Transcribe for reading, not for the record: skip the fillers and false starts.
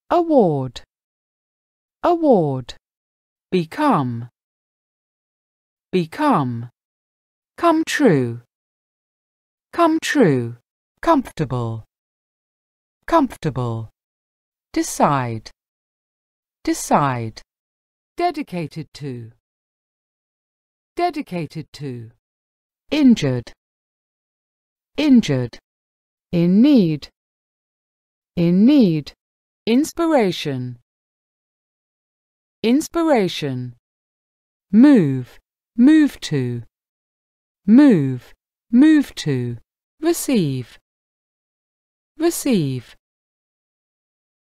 award, award. Become, become. Come true, come true. Comfortable, comfortable. Decide, decide. Dedicated to, dedicated to. Injured, injured. In need, in need. Inspiration, inspiration. Move, move to, move, move to. Receive, receive.